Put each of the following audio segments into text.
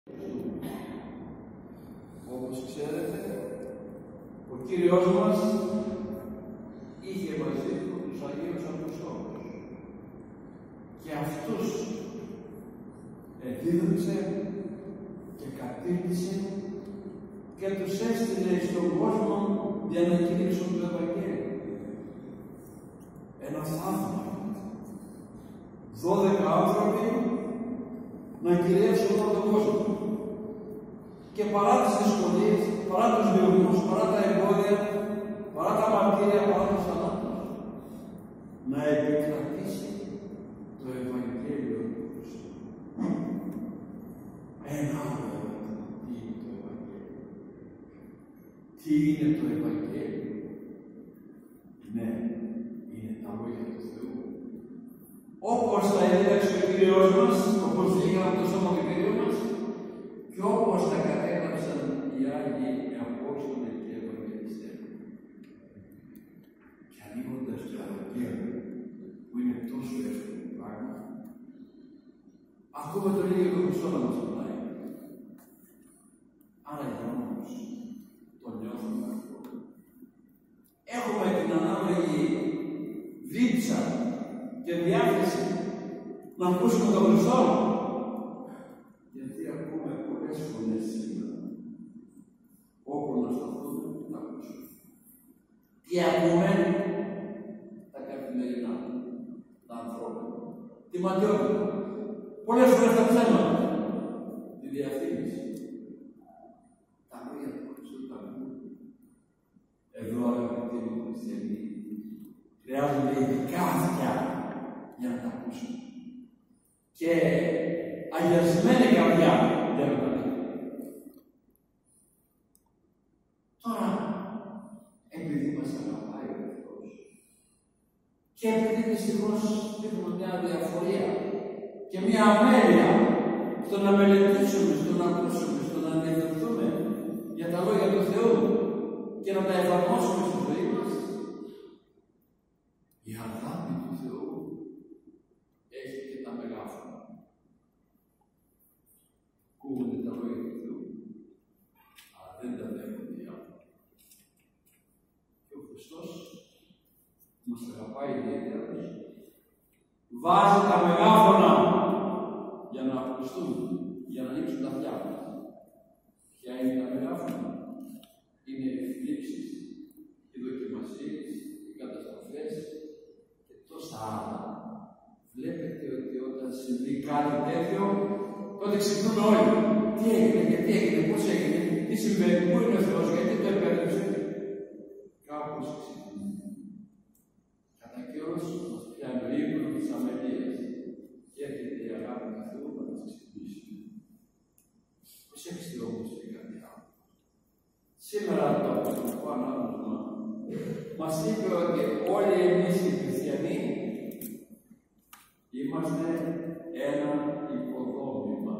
Όπως ξέρετε, ο Κύριος μας είχε μαζί του τους Αγίους Αποστόλους και αυτούς εδίδαξε και κατήρτισε και τους έστειλε στον κόσμο για να κηρύξουν το Ευαγγέλιο. Ένα θαύμα. 12 άνθρωποι να κυριεύσουν όλο τον κόσμο. Και παρά τις δυσκολίες, παρά τους διωγμούς, παρά τα εμπόδια, παρά τα μαρτύρια, παρά τους θανάτους, να επικρατήσει το Ευαγγέλιο του Χριστού. Ένα άλλο ερώτημα. Τι είναι το Ευαγγέλιο? Τι είναι το Ευαγγέλιο? Ναι, είναι τα λόγια του Θεού. Όπως τα έδειξε ο Κύριος μας, όπως βγήκαν το σώμα του Κυρίου μας, και όπως τα κατέγραψαν οι Άγιοι Απόστολοι και Ευαγγελιστές. Και ανοίγοντας το Ευαγγέλιο, που είναι τόσο εύκολο πράγμα, ακούμε τον ίδιο τον Χριστό να μας μιλάει. Άρα για όμως το νιώθουμε αυτό. Έχουμε την ανάλογη δίψα και διάθεση να ακούσουμε τον Χριστό. Γιατί ακούμε πολλές φωνές σήμερα. Όπου να σταθούμε, να ακούσουμε. Τι ακούμε? Τα καθημερινά, τα ανθρώπινα, τη ματιότητα. Πολλές φορές τα ψέματα, τη διαφήμιση. Τα λόγια του Χριστού τα ακούμε. Εδώ, αγαπητοί μου χριστιανοί, χρειάζονται ειδικά αυτιά για να τα ακούσουν. Και αγιασμένη καρδιά για να τα ακούσουν. Τώρα, επειδή μας αγαπάει ο Θεός και επειδή δυστυχώς έχουμε μια διαφορία και μια αμέλεια στο να μελετήσουμε, στο να ακούσουμε, στο να ενδιαφερθούμε για τα λόγια του Θεού και να τα εφαρμόσουμε στη ζωή μας, η αγάπη του Θεού έχει και τα μεγάφωνα. Ακούγονται τα λόγια του Θεού, αλλά δεν τα δέχονται οι άνθρωποι. Και ο Χριστός που μας αγαπάει ιδιαίτερα βάζει τα μεγάφωνα για να ακουστούν, για να ανοίξουν τα αυτιά μας. Ποια είναι τα μεγάφωνα? Είναι οι θλίψεις, οι δοκιμασίες, οι καταστροφές και τόσα άλλα. Βλέπετε ότι όταν συμβεί κάτι τέτοιο, τότε ξυπνούμε όλοι. Τι έγινε, γιατί έγινε, πώς έγινε, τι συμβαίνει, πού είναι ο Θεός, γιατί το επέτρεψε. Κάπως ξυπνούμε. Κατά καιρός μας πιάνει ο ύπνος της αμελίας και έρχεται η αγάπη του Θεού να μας ξυπνήσει. Προσέξτε όμως την καρδιά. Σήμερα το Απostολικό Ανάγνωσμα μας είπε ότι όλοι εμείς οι χριστιανοί είμαστε ένα οικοδόμημα,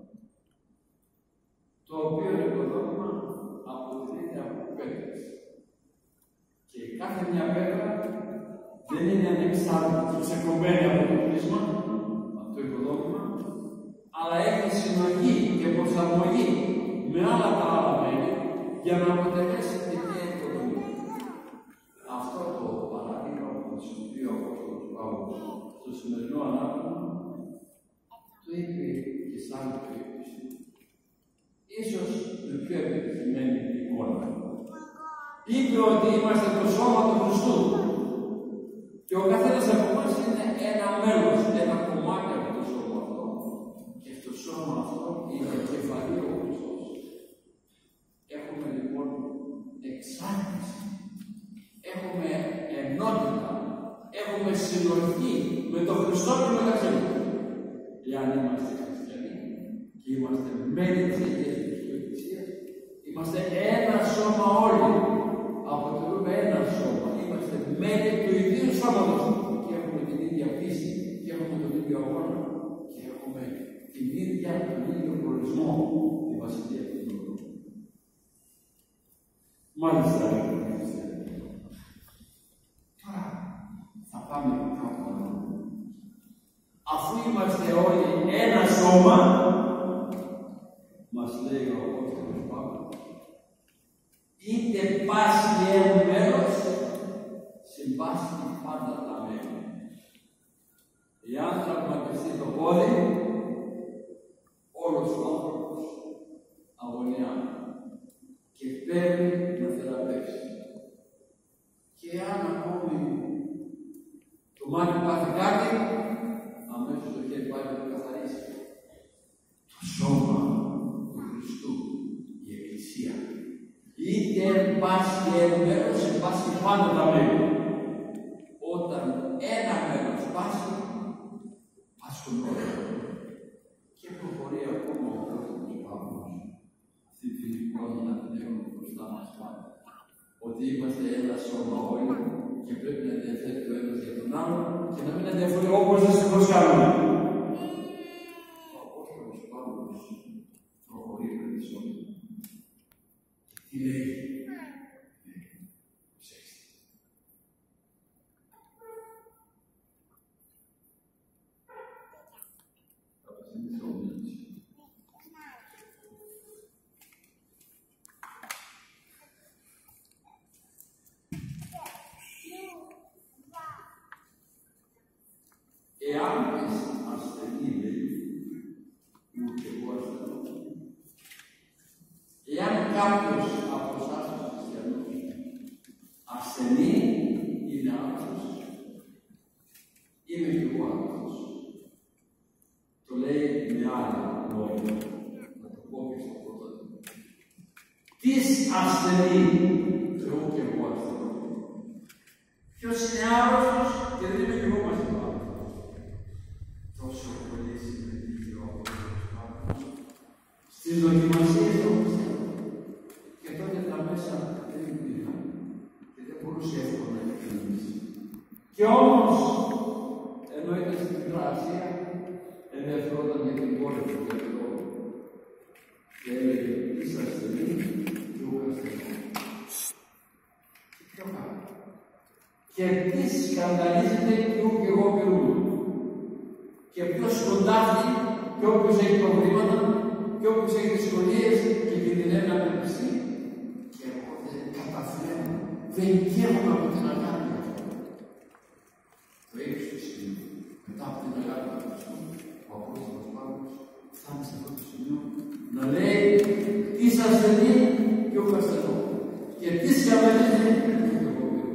το οποίο οικοδόμημα αποτελείται από πέτρες. Και κάθε μια πέτρα δεν είναι ανεξάρτητη, ξεκομμένη από το πρίσμα, από το οικοδόμημα, αλλά έχει συνοχή και προσαρμογή με άλλα τα άλλα μέλη για να αποτελέσει την νέα οικοδόμημα. Αυτό το παράδειγμα που χρησιμοποιεί ο Απόστολος Παύλος στο σημερινό ανάγνωσμα το είπε και σε άλλη περίπτωση. Ίσως με πιο επιτυχημένη εικόνα. Είπε ότι είμαστε το σώμα του Χριστού και ο καθένας από εμάς είναι ένα μέλος, ένα κομμάτι από το σώμα αυτό. Και στο σώμα αυτό είναι κεφαλή ο Χριστός. Έχουμε λοιπόν εξάρτηση, έχουμε ενότητα, έχουμε συνοχή με τον Χριστό και μεταξύ μας. Εάν είμαστε χριστιανοί και είμαστε μέλη της Αγίας Εκκλησίας, είμαστε ένα σώμα όλοι. Αποτελούμε ένα σώμα. Είμαστε μέλη του ιδίου σώματος και έχουμε την ίδια πίστη και έχουμε τον ίδιο αγώνα και έχουμε τον ίδιο προορισμό, τη Βασιλεία του Θεού. Μάλιστα, τώρα θα πάμε πιο πάνω. Αφού είμαστε όλοι ένα σώμα, μας λέει ο Απόστολος Παύλος, είτε πάση εν μέρος, συμπάσχει πάντα τα μέλη. Εάν τραυματιστεί το πόδι, όλος ο άνθρωπος αγωνιά και πρέπει να θεραπεύσει. Και αν ακόμη το μάτι πάθει κάτι, αμέσως το χέρι πάει να το καθαρίσει. Το σώμα του Χριστού, η Εκκλησία, είτε πάσχει ένα μέρος, πάσχει πάντα τα μέλη. Όταν ένα μέρος πάσχει, πάσχουν όλα. Και προχωρεί ακόμα ο Απόστολος Παύλος αυτή την εικόνα να την έχουμε μπροστά μας πάντα. Ότι είμαστε ένα σώμα όλοι και πρέπει να ενδιαφέρει το ένας για τον άλλο και να μην ενδιαφέρει όπως δεν σε προσκάλουμε. Ο Απόστολος Παύλος προχωρεί περισσότερο. Τι λέει? Προσέξτε. Θα προσθέτω ομίληση. Εάν είσαι ασθενή, λέει, ούτε εγώ ασθενώ. Εάν κάποιος από εσάς τους χριστιανούς ασθενή είναι άρρωστος, είμαι και εγώ άρρωστος. Το λέει με άλλα λόγια. Να το πω και στο πρώτο. Τις ασθενή, Θεό και εγώ ασθενώ. Ποιος είναι άρρωστος και δεν είμαι και εγώ μαζί του άρρωστος. Τόσο πολύ συμμετείχε ο Απόστολος Παύλος στις δοκιμασίες των χριστιανών. Και τότε τα μέσα δεν υπήρχαν και δεν μπορούσε εύκολα να επικοινωνήσει. Και όμως, ενώ ήταν στην Μικρά Ασία, ενδιαφερόταν για την πόλη του Θεού. Και έλεγε: είσαι ασθενή και εγώ ασθενή. Και ποιο κάνω? Και τι σκανδαλίζεται και εγώ περνούν. Και ποιος σκοντάφτει και όποιος έχει προβλήματα και όποιος έχει δυσκολίες και κινδυνεύει να περιστεί. Και εγώ δεν καταφέρνω, δεν καίγομαι από την αγάπη αυτό. Το έχει στο σημείο. Μετά από την αγάπη του Χριστού, ο Απόστολος Παύλος φτάνει σε αυτό το σημείο να λέει: είσαι ασθενή και εγώ ασθενώ. Και τι σκανδαλίζεται και εγώ περνώ.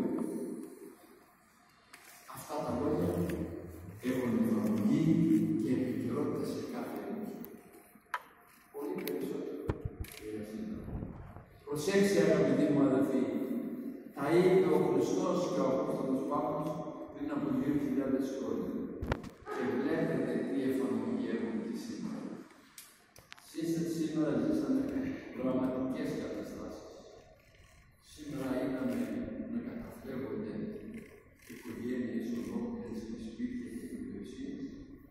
Αυτά τα λόγια έχουν εφαρμογή και επικαιρότητα σε κάθε εποχή. Πολύ περισσότερο για σήμερα. Προσέξτε, αγαπητοί μου αδελφοί, τα είπε ο Χριστός και ο Απόστολος Παύλος πριν από 2.000 χρόνια. Και βλέπετε τι εφαρμογή έχουν και σήμερα. Σήμερα ζήσαμε δραματικές καταστάσεις. Σήμερα είδαμε να καταφλέγονται οικογένειες ολόκληρες και σπίτια και περιουσίες.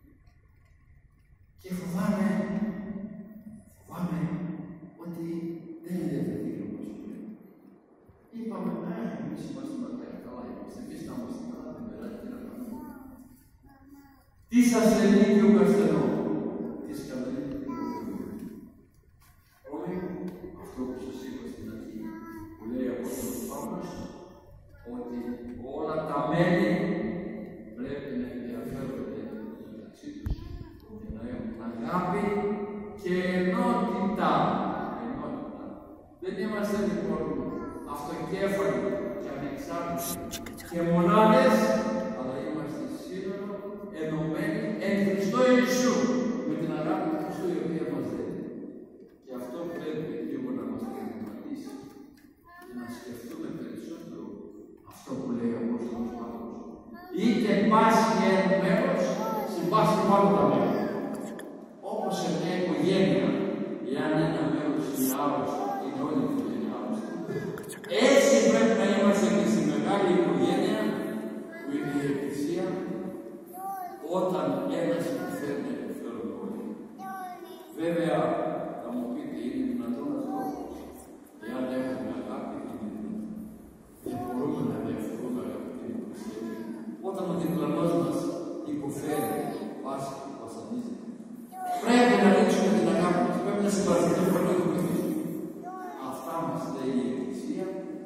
Και φοβάμαι ότι δεν ενδιαφέρει όπως πρέπει. Είπαμε, εμείς είμαστε μακάρι, καλά είμαστε, εμείς θα είμαστε καλά, δεν περάσει τι να κάνουμε. Τι σας λέει και ο ασθενό, τι σκανδαλεί και ο ασθενό. Όχι, αυτό που σας είπα στην αρχή, που λέει ο Απόστολος Παύλος, ότι όλα τα μέλη πρέπει να ενδιαφέρονται μεταξύ τους και να έχουν αγάπη και ενότητα. Δεν είμαστε λοιπόν αυτοκέφαλοι και ανεξάρτητοι και μονάδες, αλλά είμαστε σύνολο ενωμένοι εν Χριστώ Ιησού με την αγάπη του Χριστού η οποία μας δίνει. Και αυτό πρέπει λίγο να μας προβληματίσει και να σκεφτούμε περισσότερο αυτό που λέει ο Απόστολος Παύλος. Είτε πάσχει ένα μέρος, συμπάσχει πάντα τα μέρη. Όπως σε μια οικογένεια, εάν ένα μέρος είναι άρρωστο, είναι όλη η οικογένεια άρρωστη. Έτσι πρέπει να είμαστε και στη μεγάλη οικογένεια, που είναι η Εκκλησία, όταν ένας υποφέρει να υποφέρουν όλοι. Βέβαια, θα μου πείτε, είναι δυνατόν αυτό. Εάν έχουμε αγάπη, είναι δυνατόν. Δεν μπορούμε να διαφορούμε αγαπητοί μου χριστιανοί. Όταν ο διπλανός μας υποφέρει, πάσχει, βασανίζεται. Πρέπει να ρίξουμε την αγάπη μας, πρέπει να συμπαθούμε. δολοφονία του πληθυσμού. Αυτά μας λέει η Εκκλησία